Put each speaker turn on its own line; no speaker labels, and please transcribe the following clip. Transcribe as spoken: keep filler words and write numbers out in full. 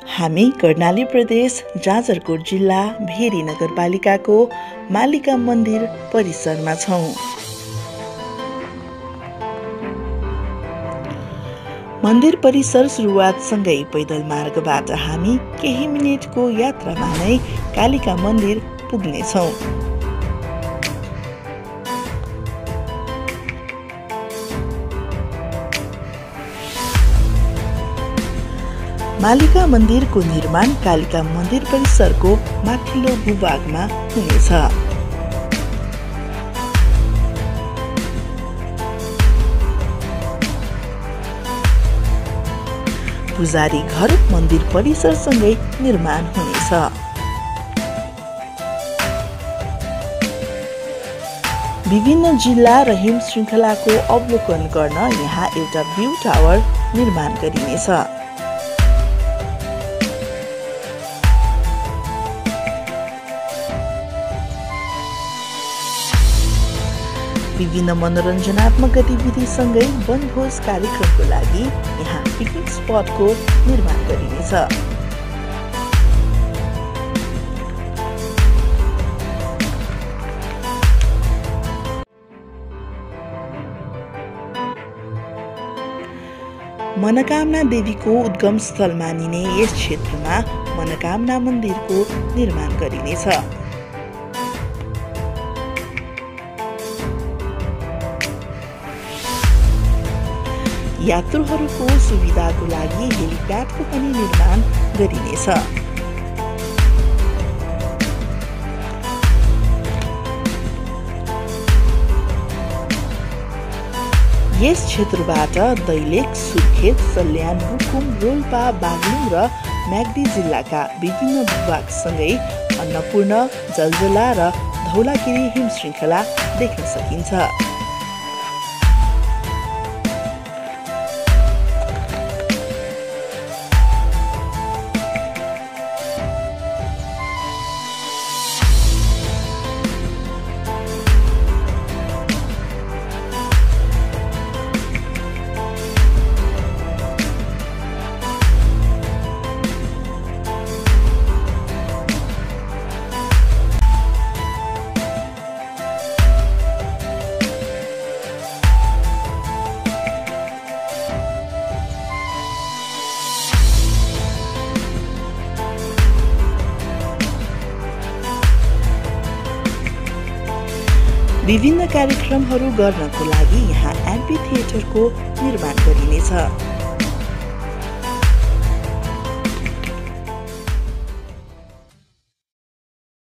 हामी कर्णाली प्रदेश जाजरकोट जिल्ला भेरी नगरपालिकाको मालिका मन्दिर परिसरमा छौं। मन्दिर परिसर सुरुवातसँगै पैदल मार्गबाट हामी केही मिनेटको यात्रामा नै कालिका मन्दिर पुग्नेछौं। मालिका मन्दिरको निर्माण कालिका मन्दिर परिसरको माथिल्लो भूभागमा हुनेछ। पुजारी घर मन्दिर परिसरसँगै निर्माण हुनेछ। विभिन्न जिल्ला र हिम श्रृङ्खलाको अवलोकन गर्न यहाँ एउटा भ्यू टावर निर्माण गरिनेछ। विभिन्न मनोरञ्जनात्मक गतिविधिसँगै वनभोज कार्यक्रमको लागि यहाँ पिकनिक स्पटको निर्माण गरिनेछ। मनोकामना देवीको उद्गम स्थल मानिने यस क्षेत्रमा मनोकामना मन्दिरको निर्माण गरिनेछ। यात्रुहरूको सुविधाको लागि हेलिप्याडको पनि निर्माण गरिनेछ। यस क्षेत्रबाट दैलेख, सुर्खेत, सल्यान, रुकुम, रोल्पा, बागलुङ र म्याग्दी जिल्लाका विभिन्न भूभागसँगै अन्नपूर्ण, जलजला र धौलागिरी हिम श्रृङ्खला देख्न सकिन्छ। विभिन्न कार्यक्रमहरू गर्नको लागि यहाँ एम्फी थिएटरको निर्माण गरिनेछ।